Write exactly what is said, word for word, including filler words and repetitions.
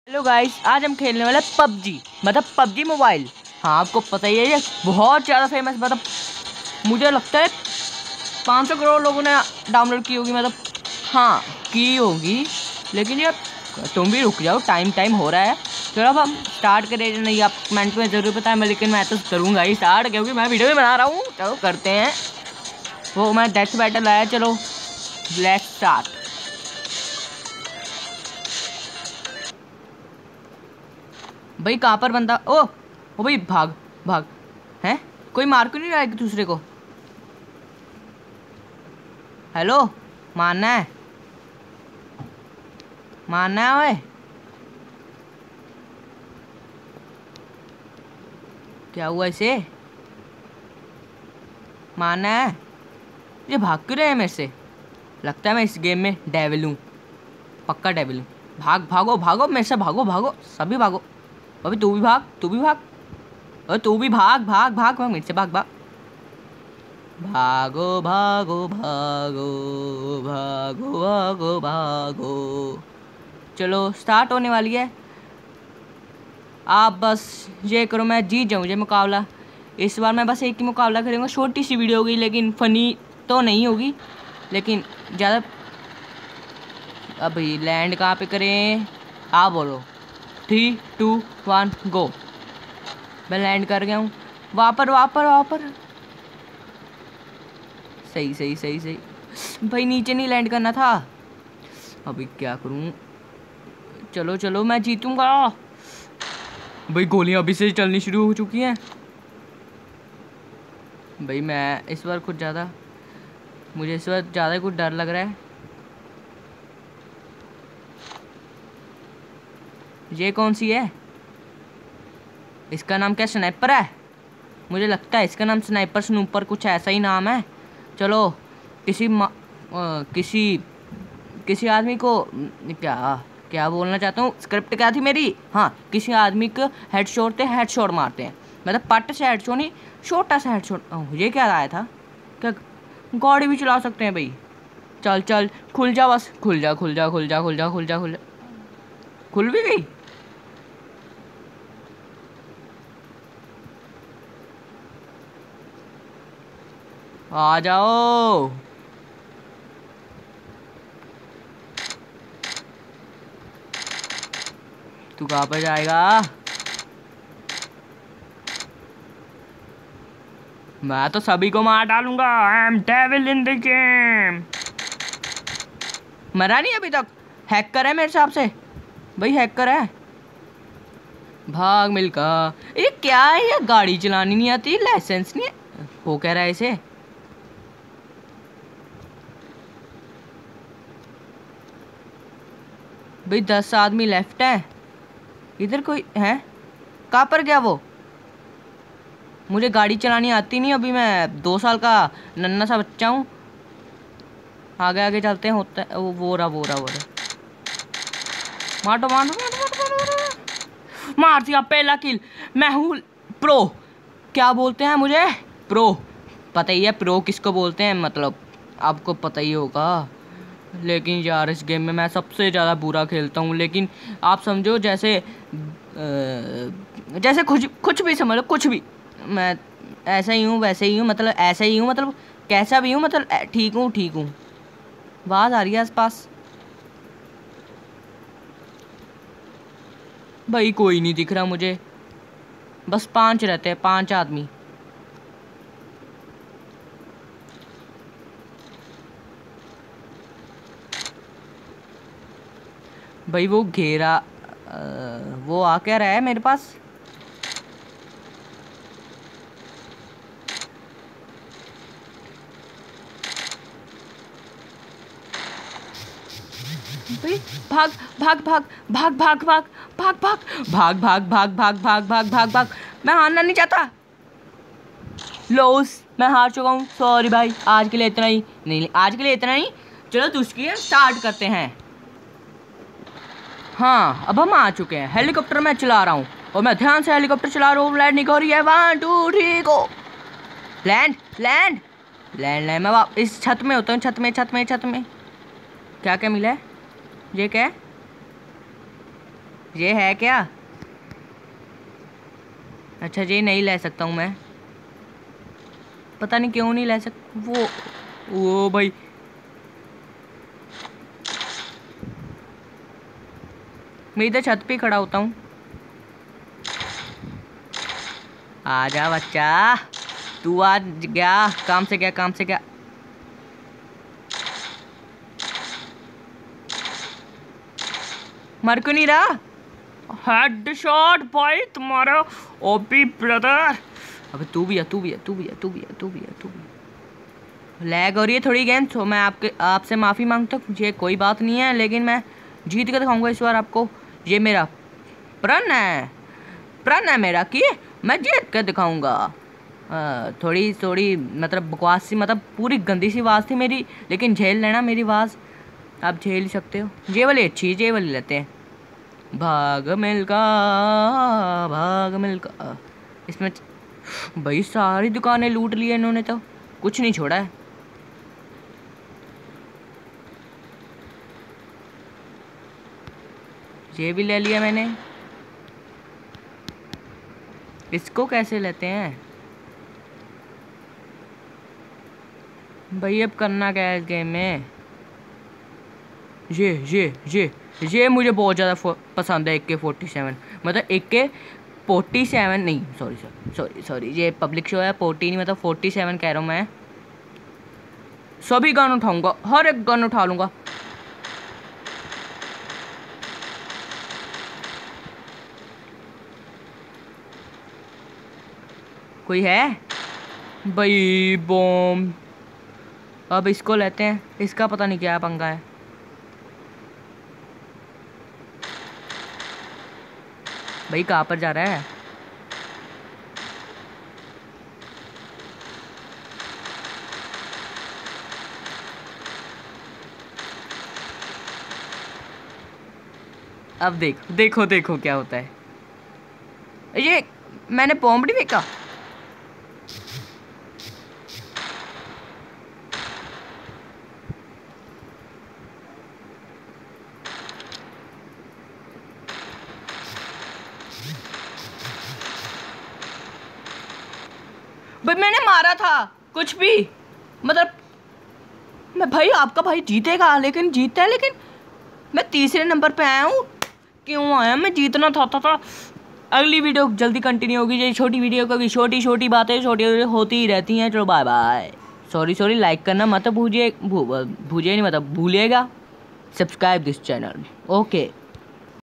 Hello guys, आज हम खेलने वाले पबजी, मतलब पबजी मोबाइल। हाँ, आपको पता ही है ये बहुत ज़्यादा फेमस, मतलब मुझे लगता है पाँच सौ करोड़ लोगों ने डाउनलोड की होगी, मतलब हाँ की होगी। लेकिन ये तुम भी रुक जाओ, टाइम टाइम हो रहा है। चलो अब हम स्टार्ट करें। नहीं, आप कमेंट में ज़रूर बताएं, मैं लेकिन मैं तो करूँगा ही स्टार्ट, क्योंकि मैं वीडियो भी बना रहा हूँ। चलो करते हैं। वो मैं डेथ बैटल आया, चलो लेट्स स्टार्ट। भाई कहाँ पर बंदा? ओ ओ भाई, भाग भाग। हैं? कोई मार क्यों नहीं रहा है एक दूसरे को? हेलो, मारना है? मारना है ओए? क्या हुआ इसे? मारना है? ये भाग क्यों रहे हैं मेरे से? लगता है मैं इस गेम में डेविल हूँ, पक्का डेविल हूँ। भाग भागो भागो, मेरे से भागो भागो, सभी भागो। अभी तू भी भाग, तू भी भाग, अरे तू भी भाग भाग भाग भाग, मेरे से भाग भाग। भागो भागो भागो भागो भागो भागो। चलो स्टार्ट होने वाली है। आप बस ये करो, मैं जीत जाऊँ ये मुकाबला। इस बार मैं बस एक ही मुकाबला करूँगा। छोटी सी वीडियो होगी, लेकिन फ़नी तो नहीं होगी, लेकिन ज़्यादा। अभी लैंड कहाँ पे करें? आप बोलो। Three two one go. मैं लैंड कर गया हूँ। वहाँ पर वहाँ पर वहाँ पर सही सही सही सही। भाई नीचे नहीं लैंड करना था। अभी क्या करूँ? चलो चलो, मैं जीतूंगा। भाई गोलियां अभी से चलनी शुरू हो चुकी हैं। भाई मैं इस बार कुछ ज़्यादा, मुझे इस बार ज़्यादा कुछ डर लग रहा है। ये कौन सी है? इसका नाम क्या स्नाइपर है? मुझे लगता है इसका नाम स्नाइपर स्नूपर कुछ ऐसा ही नाम है। चलो किसी मा, आ, किसी किसी आदमी को क्या क्या बोलना चाहता हूँ, स्क्रिप्ट क्या थी मेरी? हाँ, किसी आदमी को हेडशॉट से हेडशॉट मारते हैं, मतलब पट से हेडशॉट नहीं, छोटा सा हेडशॉट। ये क्या आया था? क्या गाड़ी भी चला सकते हैं भाई? चल चल, खुल जा बस, खुल जा खुल जा खुल जा खुल जा खुल जा खुल जा। खुल भी गई। आ जाओ। तू कहाँ पर जाएगा? मैं तो सभी को मार डालूंगा। I am devil in the game. मरा नहीं अभी तक। हैकर है मेरे हिसाब से। भाई हैकर है। भाग मिल्का। ये क्या है? ये गाड़ी चलानी नहीं आती, लाइसेंस नहीं है। हो क्या रहा है इसे? भाई दस आदमी लेफ्ट है। इधर कोई है? कहाँ पर गया वो? मुझे गाड़ी चलानी आती नहीं, अभी मैं दो साल का नन्ना सा बच्चा हूँ। आगे आगे चलते हैं। होता है वो वो रहा वो रहा वो रहा। मारो मारो मारो मारो मारो। मार दिया, पहला किल। मैं हूँ प्रो। क्या बोलते हैं मुझे? प्रो। पता ही है प्रो किसको बोलते हैं, मतलब आपको पता ही होगा। लेकिन यार इस गेम में मैं सबसे ज़्यादा बुरा खेलता हूँ। लेकिन आप समझो जैसे जैसे कुछ कुछ भी समझ लो, कुछ भी। मैं ऐसा ही हूँ, वैसे ही हूँ, मतलब ऐसा ही हूँ, मतलब कैसा भी हूँ, मतलब ठीक हूँ ठीक हूँ। आवाज़ आ रही है आसपास। भाई कोई नहीं दिख रहा मुझे। बस पांच रहते हैं, पांच आदमी। भाई वो घेरा, आ, वो आ क्या रहा है मेरे पास? भाई भाग भाग भाग भाग भाग भाग भाग भाग भाग भाग भाग भाग भाग भाग भाग भाग। मैं हारना नहीं चाहता। लॉस, मैं हार चुका हूँ, सॉरी भाई। आज के लिए इतना ही। नहीं, आज के लिए इतना ही। चलो दूसरी गेम स्टार्ट करते हैं। हाँ, अब हम आ चुके हैं। हेलीकॉप्टर मैं चला रहा हूँ, और मैं ध्यान से हेलीकॉप्टर चला रहा हूँ। लैंडिंग हो रही है। One two three go. Land land land land. मैं इस छत में होता हूँ, छत में छत में छत में। क्या क्या मिला है? ये क्या है? ये है क्या? अच्छा ये नहीं ले सकता हूँ मैं, पता नहीं क्यों नहीं ले सकता। वो वो भाई मैं इधर छत पे खड़ा होता हूँ। आजा बच्चा, तू आज गया काम से, गया काम से गया। मर क्यों नहीं रहा? हेडशॉट भाई तुम्हारा ओपी ब्रदर। अबे तू भी है, तू भी है, तू भी है, तू भी है, तू भी है, तू भी है। लैग हो रही है थोड़ी गेम, तो मैं आपके आपसे माफ़ी मांगता हूँ। ये कोई बात नहीं है, लेकिन मैं जीत कर दिखाऊंगा इस बार आपको। ये मेरा प्रण है, प्रण है मेरा कि मैं जीत कर दिखाऊंगा। थोड़ी थोड़ी मतलब बकवास सी, मतलब पूरी गंदी सी आवाज़ थी मेरी, लेकिन झेल लेना मेरी आवाज़, आप झेल ही सकते हो। ये वाली अच्छी, ये वाली लेते हैं। भाग मिल्खा, भाग मिल्खा। इसमें भाई सारी दुकानें लूट ली है इन्होंने, तो कुछ नहीं छोड़ा है। ये भी ले लिया मैंने। इसको कैसे लेते हैं भाई? अब करना क्या है इस गेम में? ये ये ये ये मुझे बहुत ज़्यादा पसंद है। ए के फोर्टी सेवन, मतलब ए के फोर्टी सेवन नहीं, सॉरी सॉरी सॉरी सॉरी ये पब्लिक शो है। फोर्टी नहीं मतलब फोर्टी सेवन कह रहा हूँ मैं। सभी गन उठाऊंगा, हर एक गन उठा लूँगा। कोई है भाई? बॉम्ब। अब इसको लेते हैं, इसका पता नहीं क्या पंगा है। भाई कहाँ पर जा रहा है? अब देखो देखो देखो क्या होता है। ये मैंने बॉम्ब नहीं फेंका। भाई मैंने मारा था कुछ भी, मतलब मैं भाई आपका भाई जीतेगा, लेकिन जीतता है, लेकिन मैं तीसरे नंबर पे आया हूँ। क्यों आया? मैं जीतना चाहता था। अगली वीडियो जल्दी कंटिन्यू होगी। ये छोटी वीडियो क्योंकि छोटी छोटी बातें छोटी होती ही रहती हैं। चलो bye bye. Sorry sorry like करना मत भूलिए, भूलिए नहीं मतलब भूलिएगा। Subscribe this channel. ओके।